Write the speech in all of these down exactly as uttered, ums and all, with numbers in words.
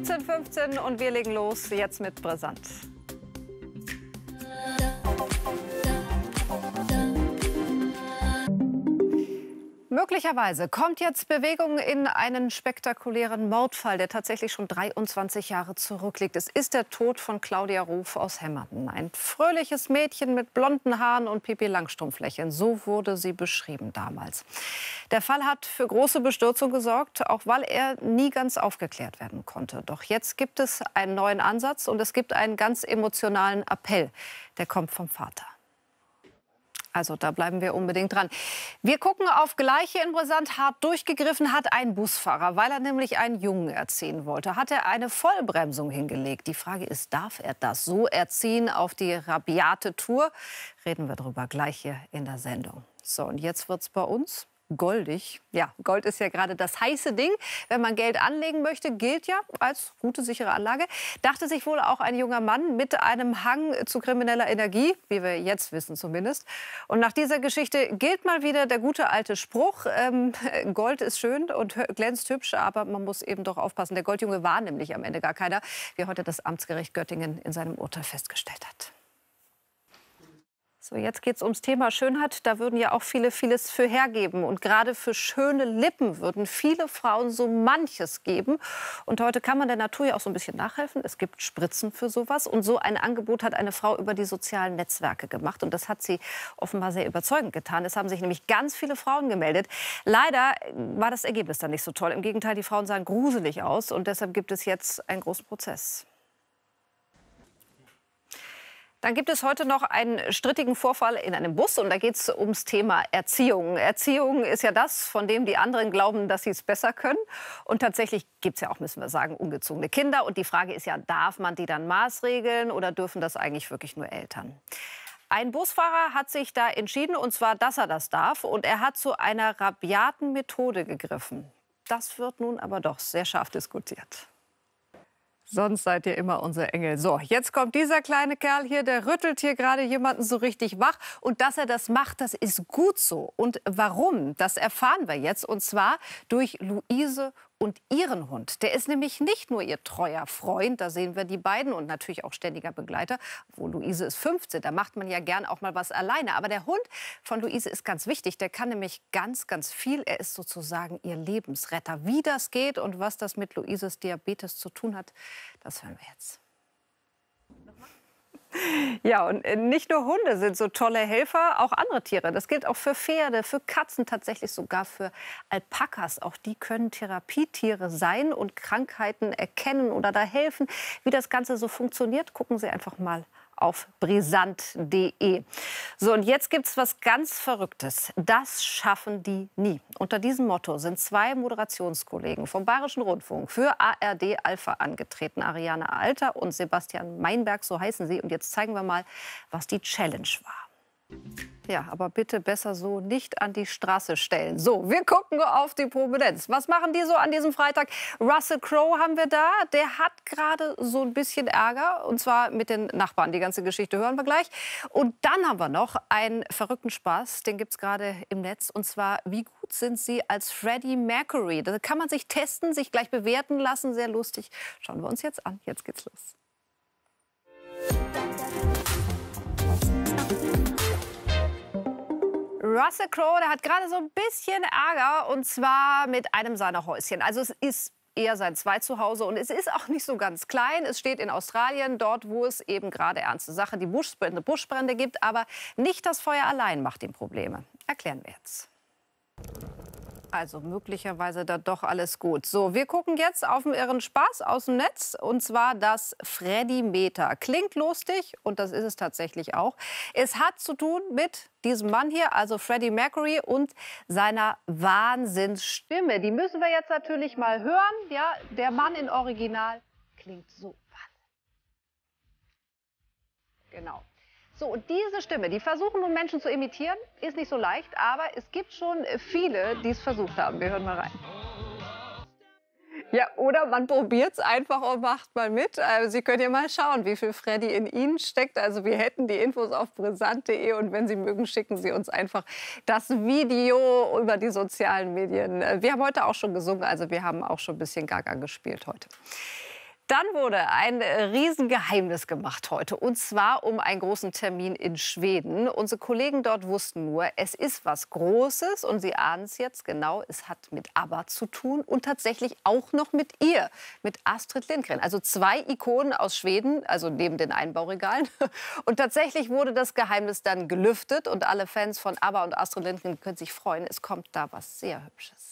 siebzehn Uhr fünfzehn und wir legen los jetzt mit Brisant. Möglicherweise kommt jetzt Bewegung in einen spektakulären Mordfall, der tatsächlich schon dreiundzwanzig Jahre zurückliegt. Es ist der Tod von Claudia Ruf aus Hemmerden. Ein fröhliches Mädchen mit blonden Haaren und Pipi-Langstrumpf-Lächeln. So wurde sie beschrieben damals. Der Fall hat für große Bestürzung gesorgt, auch weil er nie ganz aufgeklärt werden konnte. Doch jetzt gibt es einen neuen Ansatz und es gibt einen ganz emotionalen Appell. Der kommt vom Vater. Also da bleiben wir unbedingt dran. Wir gucken auf Gleiche in Brisant. Hart durchgegriffen hat ein Busfahrer, weil er nämlich einen Jungen erziehen wollte. Hat er eine Vollbremsung hingelegt. Die Frage ist, darf er das so erziehen auf die rabiate Tour? Reden wir darüber gleich hier in der Sendung. So, und jetzt wird's bei uns goldig. Ja, Gold ist ja gerade das heiße Ding. Wenn man Geld anlegen möchte, gilt ja als gute, sichere Anlage. Dachte sich wohl auch ein junger Mann mit einem Hang zu krimineller Energie, wie wir jetzt wissen zumindest. Und nach dieser Geschichte gilt mal wieder der gute alte Spruch, ähm, Gold ist schön und glänzt hübsch, aber man muss eben doch aufpassen. Der Goldjunge war nämlich am Ende gar keiner, wie heute das Amtsgericht Göttingen in seinem Urteil festgestellt hat. So, jetzt geht es ums Thema Schönheit. Da würden ja auch viele vieles für hergeben. Und gerade für schöne Lippen würden viele Frauen so manches geben. Und heute kann man der Natur ja auch so ein bisschen nachhelfen. Es gibt Spritzen für sowas. Und so ein Angebot hat eine Frau über die sozialen Netzwerke gemacht. Und das hat sie offenbar sehr überzeugend getan. Es haben sich nämlich ganz viele Frauen gemeldet. Leider war das Ergebnis dann nicht so toll. Im Gegenteil, die Frauen sahen gruselig aus. Und deshalb gibt es jetzt einen großen Prozess. Dann gibt es heute noch einen strittigen Vorfall in einem Bus und da geht es ums Thema Erziehung. Erziehung ist ja das, von dem die anderen glauben, dass sie es besser können. Und tatsächlich gibt es ja auch, müssen wir sagen, ungezogene Kinder. Und die Frage ist ja, darf man die dann maßregeln oder dürfen das eigentlich wirklich nur Eltern? Ein Busfahrer hat sich da entschieden, und zwar, dass er das darf. Und er hat zu einer rabiaten Methode gegriffen. Das wird nun aber doch sehr scharf diskutiert. Sonst seid ihr immer unser Engel. So, jetzt kommt dieser kleine Kerl hier, der rüttelt hier gerade jemanden so richtig wach. Und dass er das macht, das ist gut so. Und warum, das erfahren wir jetzt. Und zwar durch Luise und ihren Hund. Der ist nämlich nicht nur ihr treuer Freund, da sehen wir die beiden, und natürlich auch ständiger Begleiter. Wo Luise ist fünfzehn, da macht man ja gern auch mal was alleine. Aber der Hund von Luise ist ganz wichtig. Der kann nämlich ganz, ganz viel. Er ist sozusagen ihr Lebensretter. Wie das geht und was das mit Luises Diabetes zu tun hat, das hören wir jetzt. Ja, und nicht nur Hunde sind so tolle Helfer, auch andere Tiere. Das gilt auch für Pferde, für Katzen, tatsächlich sogar für Alpakas. Auch die können Therapietiere sein und Krankheiten erkennen oder da helfen. Wie das Ganze so funktioniert, gucken Sie einfach mal auf brisant punkt de. So, und jetzt gibt es was ganz Verrücktes. Das schaffen die nie. Unter diesem Motto sind zwei Moderationskollegen vom Bayerischen Rundfunk für A R D Alpha angetreten. Ariane Alter und Sebastian Meinberg, so heißen sie. Und jetzt zeigen wir mal, was die Challenge war. Ja, aber bitte besser so nicht an die Straße stellen. So, wir gucken auf die Prominenz. Was machen die so an diesem Freitag? Russell Crowe haben wir da. Der hat gerade so ein bisschen Ärger. Und zwar mit den Nachbarn. Die ganze Geschichte hören wir gleich. Und dann haben wir noch einen verrückten Spaß. Den gibt es gerade im Netz. Und zwar, wie gut sind Sie als Freddie Mercury? Da kann man sich testen, sich gleich bewerten lassen. Sehr lustig. Schauen wir uns jetzt an. Jetzt geht's los. Russell Crowe, der hat gerade so ein bisschen Ärger, und zwar mit einem seiner Häuschen. Also es ist eher sein Zweitzuhause und es ist auch nicht so ganz klein. Es steht in Australien, dort, wo es eben gerade ernste Sache, die Buschbrände, Buschbrände gibt. Aber nicht das Feuer allein macht ihm Probleme. Erklären wir jetzt. Also möglicherweise da doch alles gut. So, wir gucken jetzt auf einen irren Spaß aus dem Netz. Und zwar das Freddy-Meter. Klingt lustig und das ist es tatsächlich auch. Es hat zu tun mit diesem Mann hier, also Freddie Mercury, und seiner Wahnsinnsstimme. Die müssen wir jetzt natürlich mal hören. Ja, der Mann in Original klingt so. Genau. So, und diese Stimme, die versuchen nun Menschen zu imitieren, ist nicht so leicht, aber es gibt schon viele, die es versucht haben. Wir hören mal rein. Ja, oder man probiert es einfach und macht mal mit. Also Sie können ja mal schauen, wie viel Freddie in Ihnen steckt. Also wir hätten die Infos auf brisant punkt de und wenn Sie mögen, schicken Sie uns einfach das Video über die sozialen Medien. Wir haben heute auch schon gesungen, also wir haben auch schon ein bisschen Gaga gespielt heute. Dann wurde ein Riesengeheimnis gemacht heute, und zwar um einen großen Termin in Schweden. Unsere Kollegen dort wussten nur, es ist was Großes, und sie ahnen es jetzt genau, es hat mit ABBA zu tun und tatsächlich auch noch mit ihr, mit Astrid Lindgren. Also zwei Ikonen aus Schweden, also neben den Einbauregalen. Und tatsächlich wurde das Geheimnis dann gelüftet, und alle Fans von ABBA und Astrid Lindgren können sich freuen, es kommt da was sehr Hübsches.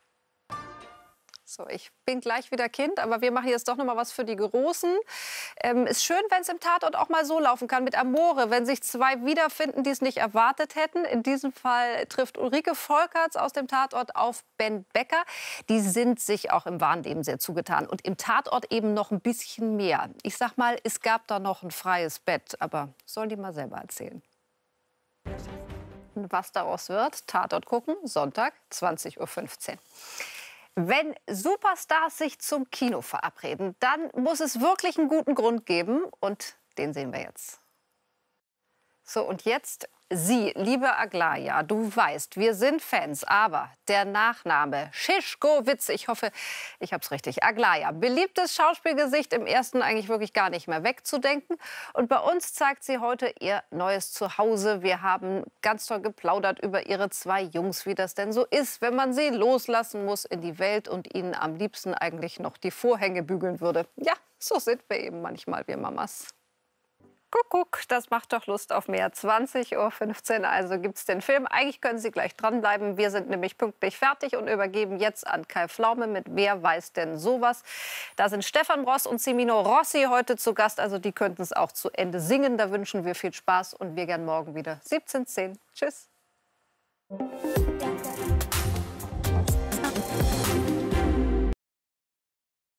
So, ich bin gleich wieder Kind, aber wir machen jetzt doch noch mal was für die Großen. Ähm, ist schön, wenn es im Tatort auch mal so laufen kann mit Amore, wenn sich zwei wiederfinden, die es nicht erwartet hätten. In diesem Fall trifft Ulrike Volkerts aus dem Tatort auf Ben Becker. Die sind sich auch im wahren Leben sehr zugetan und im Tatort eben noch ein bisschen mehr. Ich sag mal, es gab da noch ein freies Bett, aber sollen die mal selber erzählen. Und was daraus wird, Tatort gucken, Sonntag, zwanzig Uhr fünfzehn. Wenn Superstars sich zum Kino verabreden, dann muss es wirklich einen guten Grund geben. Und den sehen wir jetzt. So, und jetzt Sie, liebe Aglaja, du weißt, wir sind Fans, aber der Nachname Schischkowitz, ich hoffe, ich habe es richtig, Aglaja, beliebtes Schauspielgesicht, im ersten eigentlich wirklich gar nicht mehr wegzudenken. Und bei uns zeigt sie heute ihr neues Zuhause. Wir haben ganz toll geplaudert über ihre zwei Jungs, wie das denn so ist, wenn man sie loslassen muss in die Welt und ihnen am liebsten eigentlich noch die Vorhänge bügeln würde. Ja, so sind wir eben manchmal, wir Mamas. Kuckuck, das macht doch Lust auf mehr. zwanzig Uhr fünfzehn, also gibt es den Film. Eigentlich können Sie gleich dranbleiben. Wir sind nämlich pünktlich fertig und übergeben jetzt an Kai Pflaume mit Wer weiß denn sowas. Da sind Stefan Ross und Cimino Rossi heute zu Gast. Also die könnten es auch zu Ende singen. Da wünschen wir viel Spaß und wir gern morgen wieder siebzehn Uhr zehn. Tschüss.